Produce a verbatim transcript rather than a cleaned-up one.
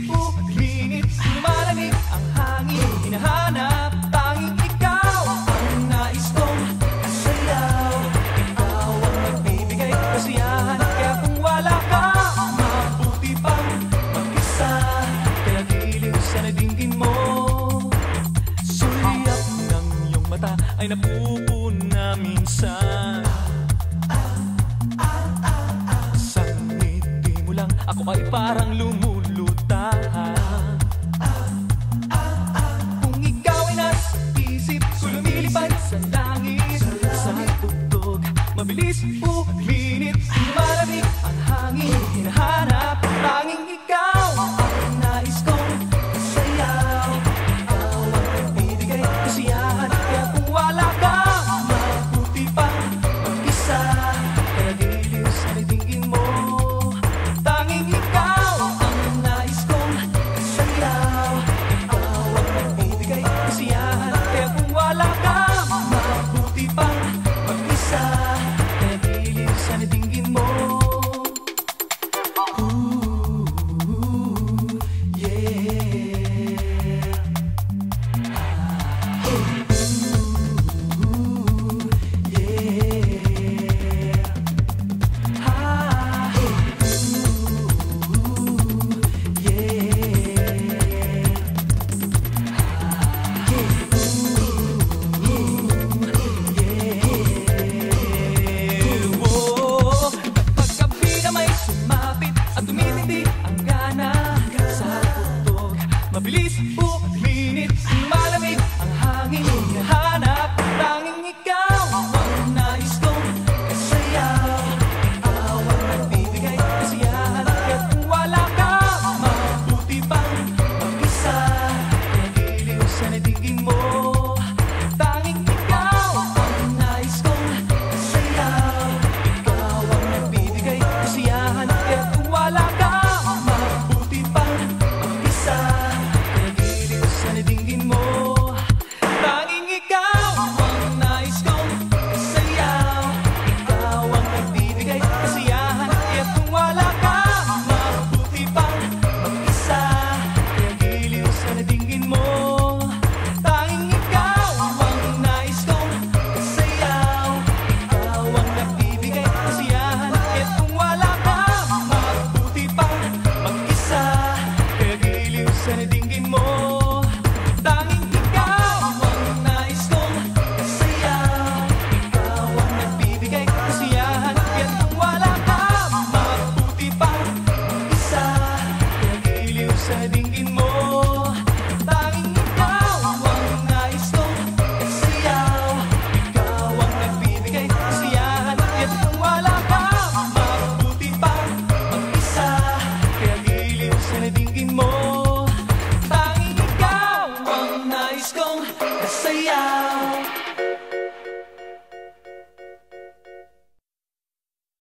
uminit, lumalamig ang hangin. Hinahanap, tanging ikaw ang nais kong kasayaw. Ikaw ang nagbibigay kasiyahan, kaya kung wala ka, mabuti pang mag-isa. Kaya giliw sa nadingin mo, sulyap ng iyong mata ay napupuna minsan. Sa ngiti mo lang, ako ay parang lumulutang. Kung ikaw ay nasa isip ko, lumilipad sa langit. Sa tugtog, mabilis uminit, lumalamig ang hangin. Hinahanap, tanging ikaw ang nais kong kasayaw. Ikaw ang nagbibigay kasiyahan, kaya kung wala ka, mabuti pang mag-isa. Kaya giliw sa nadingin mo, tanging ikaw ang nais kong kasayaw. Ikaw ang nagbibigay kasiyahan, kaya kung wala ka, mabuti pang mag-isa. Kaya giliw sa nadingin mo. Ooh, yeah. Ooh, yeah. Ah, ooh, yeah. Whoa, kapag gabi na may sumapit at tumitindi ang gana sa tugtog, mabilis uminit, malamig ang hangin. Hinahanap, tanging ikaw ang nais kong kasayaw. Ikaw ang nagbibigay kasiyahan, kaya kung wala ka, mabuti pang mag-isa. Kaya giliw sa nadingin mo, tanging ikaw ang nais kong kasayaw. Ikaw ang nagbibigay kasiyahan, kaya kung wala ka, mabuti pang mag-isa. Kaya giliw sa nadingin mo, tanging ikaw ang nais kong kasayaw. Ikaw ang nagbibigay kasiyahan, kaya kung wala ka, mabuti pang mag-isa. Kaya giliw sa nadingin mo, tanging ikaw ang nais kong kasayaw. Ikaw ang nagbibigay kasiyahan, kaya kung wala ka, mabuti pang mag-isa. Kaya giliw sa nadingin mo, tanging ikaw ang nais kong kasayaw. Ikaw ang nagbibigay kasiyahan, kaya kung wala ka, mabuti pang mag-isa. Kaya giliw sa nadingin mo, tanging ikaw ang nais kong kasayaw. Ikaw ang nagbibigay kasiyahan, kaya kung wala ka, mabuti pang mag-isa. Kaya giliw sa nadingin mo, tanging ikaw ang nais kong kasayaw.